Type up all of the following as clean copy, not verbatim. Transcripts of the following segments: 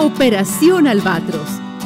Operación Albatros.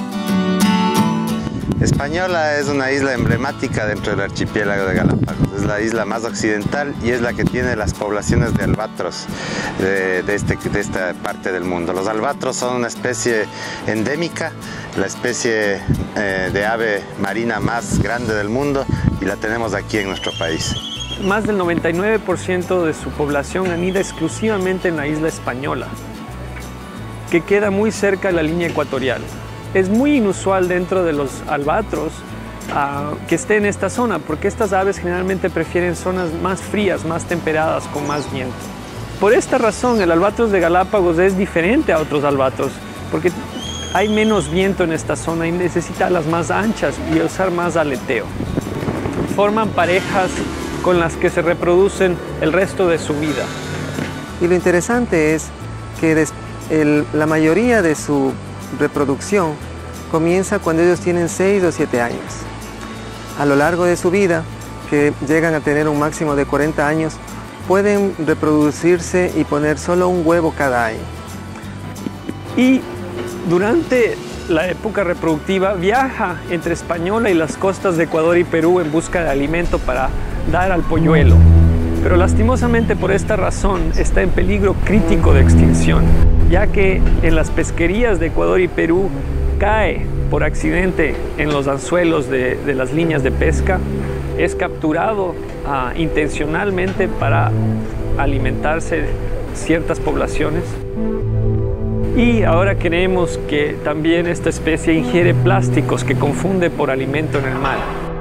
Española es una isla emblemática dentro del archipiélago de Galápagos. Es la isla más occidental y es la que tiene las poblaciones de albatros de esta parte del mundo. Los albatros son una especie endémica, la especie de ave marina más grande del mundo, y la tenemos aquí en nuestro país. Más del 99% de su población anida exclusivamente en la isla Española, que queda muy cerca de la línea ecuatorial. Es muy inusual dentro de los albatros que esté en esta zona, porque estas aves generalmente prefieren zonas más frías, más temperadas, con más viento. Por esta razón, el albatros de Galápagos es diferente a otros albatros, porque hay menos viento en esta zona y necesita alas más anchas y usar más aleteo. Forman parejas con las que se reproducen el resto de su vida. Y lo interesante es que la mayoría de su reproducción comienza cuando ellos tienen 6 o 7 años. A lo largo de su vida, que llegan a tener un máximo de 40 años, pueden reproducirse y poner solo un huevo cada año. Y durante la época reproductiva viaja entre Española y las costas de Ecuador y Perú en busca de alimento para dar al polluelo. Pero lastimosamente por esta razón está en peligro crítico de extinción, ya que en las pesquerías de Ecuador y Perú cae por accidente en los anzuelos de las líneas de pesca, es capturado intencionalmente para alimentarse ciertas poblaciones. Y ahora creemos que también esta especie ingiere plásticos que confunde por alimento en el mar.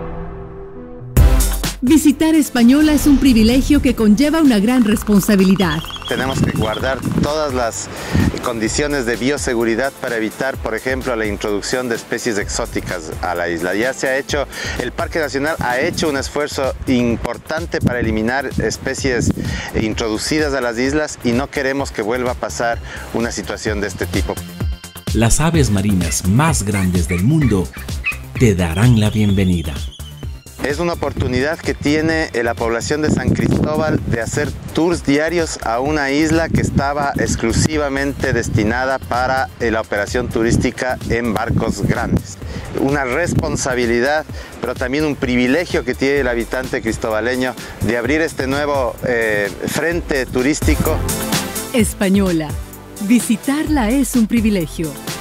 Visitar Española es un privilegio que conlleva una gran responsabilidad. Tenemos que guardar todas las condiciones de bioseguridad para evitar, por ejemplo, la introducción de especies exóticas a la isla. Ya se ha hecho, el Parque Nacional ha hecho un esfuerzo importante para eliminar especies introducidas a las islas y no queremos que vuelva a pasar una situación de este tipo. Las aves marinas más grandes del mundo te darán la bienvenida. Es una oportunidad que tiene la población de San Cristóbal de hacer tours diarios a una isla que estaba exclusivamente destinada para la operación turística en barcos grandes. Una responsabilidad, pero también un privilegio que tiene el habitante cristobaleño de abrir este nuevo frente turístico. Española. Visitarla es un privilegio.